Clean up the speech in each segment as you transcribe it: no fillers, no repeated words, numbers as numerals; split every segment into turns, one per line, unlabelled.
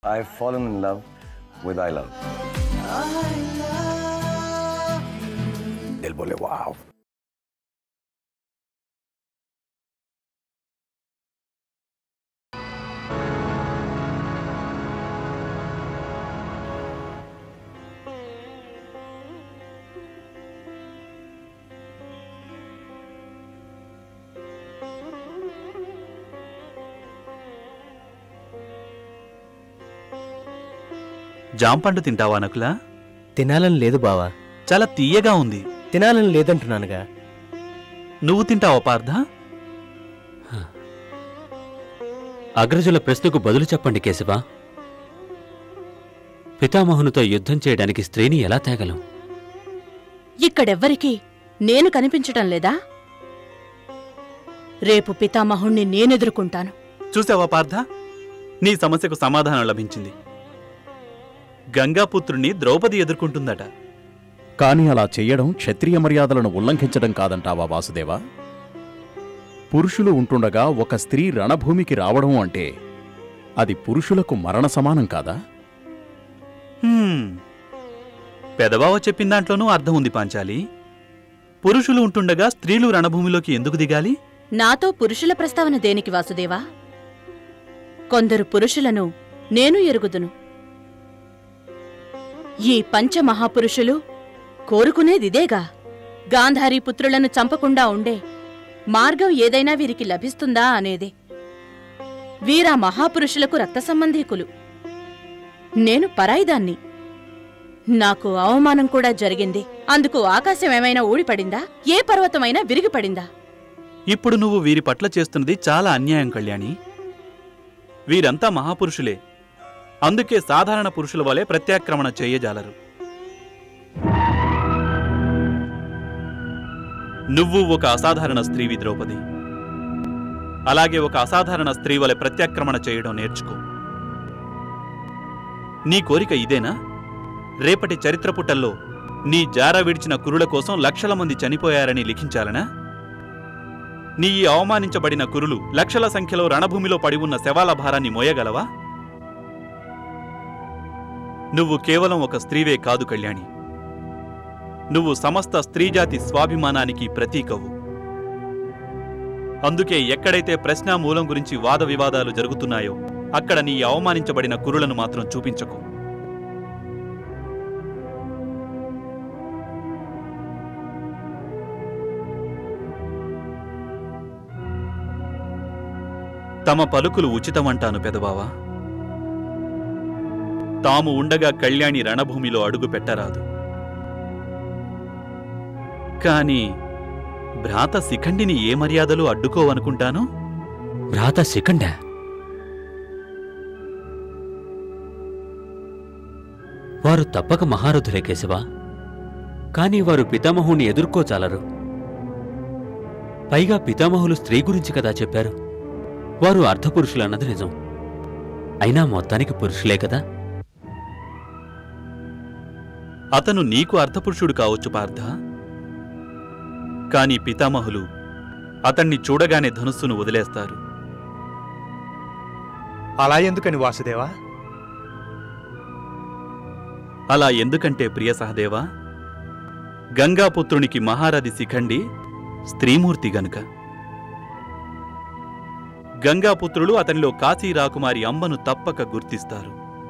I've fallen in love with I love. दिल बोले वाव.
జాంపండు తింటావా నకులా?
తినాలని లేదు బావా.
చాలా తీయగా ఉంది.
తినాలని లేదంటున్నానుగా.
నువ్వు తింటావా పార్థ?
అగ్రజుల ప్రశ్నకు బదులు చెప్పండి కేశవ. పితామహునితో యుద్ధం చేయడానికి స్త్రీని ఎలా తేగలం?
ఇక్కడెవ్వరికీ నేను కనిపించటం లేదా? రేపు పితామహుణ్ణి నేనెదుర్కొంటాను.
చూసావా పార్థ, నీ సమస్యకు సమాధానం లభించింది. గంగాపుత్రుణ్ణి ద్రౌపది ఎదుర్కొంటుందట.
కాని అలా చెయ్యడం క్షత్రియ మర్యాదలను ఉల్లంఘించడం కాదంటావా వాసుదేవా? పురుషులు ఉంటుండగా ఒక స్త్రీ రణభూమికి రావడం అంటే అది పురుషులకు మరణ సమానం కాదా?
పెదబావ చెప్పిన దాంట్లోనూ అర్థం ఉంది పాంచాలి. పురుషులు ఉంటుండగా స్త్రీలు రణభూమిలోకి ఎందుకు దిగాలి?
నాతో పురుషుల ప్రస్తావన దేనికి వాసుదేవా? కొందరు పురుషులను నేను ఎరుగుదును. ఈ పంచమహాపురుషులు కోరుకునేదిదేగా. గాంధారీ పుత్రులను చంపకుండా ఉండే మార్గం ఏదైనా వీరికి లభిస్తుందా అనేదే. వీరా మహాపురుషులకు రక్త సంబంధీకులు. నేను పరాయిదాన్ని. నాకు అవమానం కూడా జరిగింది. అందుకు ఆకాశమేమైనా ఊడిపడిందా? ఏ పర్వతమైనా విరిగిపడిందా?
ఇప్పుడు నువ్వు వీరి పట్ల చేస్తున్నది చాలా అన్యాయం కళ్యాణి. వీరంతా మహాపురుషులే. అందుకే సాధారణ పురుషుల వలె ప్రత్యాక్రమణ చెయ్యజాలరు. నువ్వు ఒక అసాధారణ స్త్రీవి ద్రౌపది. అలాగే ఒక అసాధారణ స్త్రీ వలె ప్రత్యాక్రమణ చేయడం నేర్చుకో. నీ కోరిక ఇదేనా? రేపటి చరిత్ర పుటల్లో నీ జార విడిచిన కురుల కోసం లక్షల మంది చనిపోయారని లిఖించాలనా? నీ ఈ అవమానించబడిన కురులు లక్షల సంఖ్యలో రణభూమిలో పడి ఉన్న శవాల భారాన్ని మోయగలవా? నువ్వు కేవలం ఒక స్త్రీవే కాదు కళ్యాణి. నువ్వు సమస్త స్త్రీజాతి స్వాభిమానానికి ప్రతీకవు. అందుకే ఎక్కడైతే ప్రశ్నామూలం గురించి వాద వివాదాలు జరుగుతున్నాయో అక్కడ నీ అవమానించబడిన కురులను మాత్రం చూపించకు. తమ పలుకులు ఉచితమంటాను పెదబావా. తాము ఉండగా కళ్యాణి రణభూమిలో అడుగు పెట్టరాదు. కాని భ్రాత శిఖండిని ఏ మర్యాదలు అడ్డుకోవనుకుంటాను?
భ్రాత శిఖండా? వారు తప్పక మహారథులే కేశవ. కాని వారు పితామహుణ్ణి ఎదుర్కోచాలరు. పైగా పితామహులు స్త్రీ గురించి కదా చెప్పారు. వారు అర్ధపురుషులన్నది నిజం. అయినా మొత్తానికి పురుషులే కదా.
అతను నీకు అర్ధపురుషుడు కావచ్చు పార్థ. కాని పితామహులు అతన్ని చూడగానే ధనుస్సును వదిలేస్తారు.
అలా ఎందుకని వాసుదేవా?
అలా ఎందుకంటే ప్రియ సహదేవా, గంగాపుత్రునికి మహారథి శిఖండి స్త్రీమూర్తి గనుక. గంగాపుత్రులు అతనిలో కాశీరాకుమారి అంబను తప్పక గుర్తిస్తారు.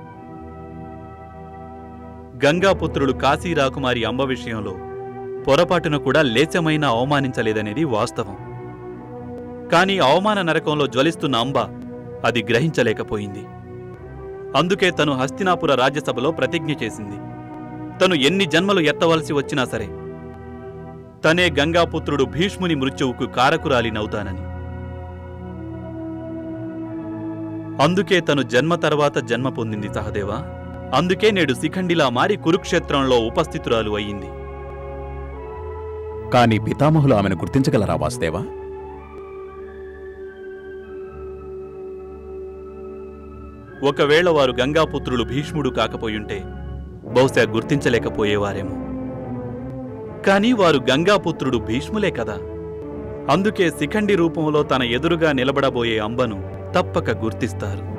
గంగాపుత్రులు కాశీరాకుమారి అంబ విషయంలో పొరపాటును కూడా లేచమైనా అవమానించలేదనేది వాస్తవం. కాని అవమాన నరకంలో జ్వలిస్తున్న అంబ అది గ్రహించలేకపోయింది. అందుకే తను హస్తినాపుర రాజ్యసభలో ప్రతిజ్ఞ చేసింది. తను ఎన్ని జన్మలు ఎత్తవలసి వచ్చినా సరే తనే గంగాపుత్రుడు భీష్ముని మృత్యువుకు కారకురాలినవుతానని. అందుకే తను జన్మ తర్వాత జన్మ పొందింది సహదేవా. అందుకే నేడు శిఖండిలా మారి కురుక్షేత్రంలో ఉపస్థితురాలు అయ్యింది.
కాని పితామహులు ఆమెను గుర్తించగలరా వాసుదేవా?
ఒకవేళ వారు గంగాపుత్రులు భీష్ముడు కాకపోయుంటే బహుశా గుర్తించలేకపోయేవారేమో. కాని వారు గంగాపుత్రుడు భీష్ములే కదా. అందుకే శిఖండి రూపంలో తన ఎదురుగా నిలబడబోయే అంబను తప్పక గుర్తిస్తారు.